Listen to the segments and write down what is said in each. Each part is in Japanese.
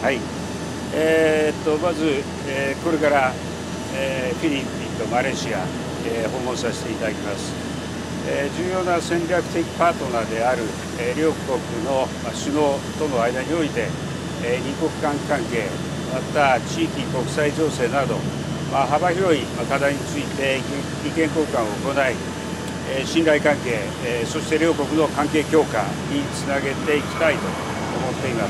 はい。まず、これから、フィリピンとマレーシア、訪問させていただきます。重要な戦略的パートナーである、両国の首脳との間において、二国間関係、また地域国際情勢など、幅広い課題について意見交換を行い、信頼関係、そして両国の関係強化につなげていきたいと思っています。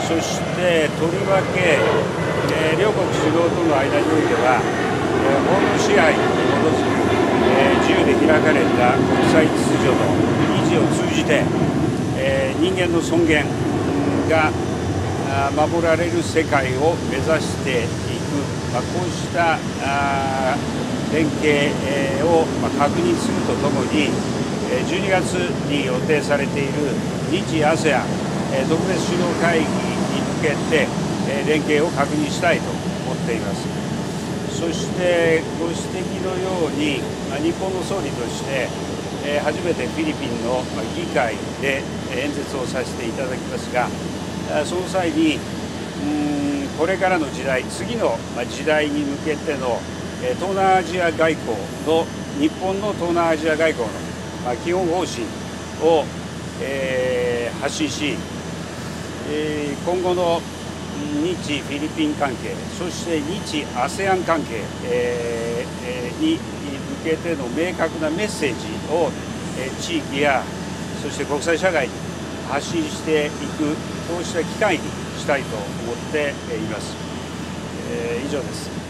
そしてとりわけ、両国首脳との間においては、法の支配に基づく、自由で開かれた国際秩序の維持を通じて、人間の尊厳が守られる世界を目指していく、こうした連携を確認するとともに、12月に予定されている日 ASEAN 特別首脳会議に向けて連携を確認したいと思っています。そしてご指摘のように、日本の総理として初めてフィリピンの議会で演説をさせていただきますが、その際にこれからの時代、次の時代に向けての東南アジア外交の日本の東南アジア外交の基本方針を発信し、今後の日フィリピン関係、そして日 ASEAN 関係に向けての明確なメッセージを地域やそして国際社会に発信していく、そうした機会にしたいと思っています。以上です。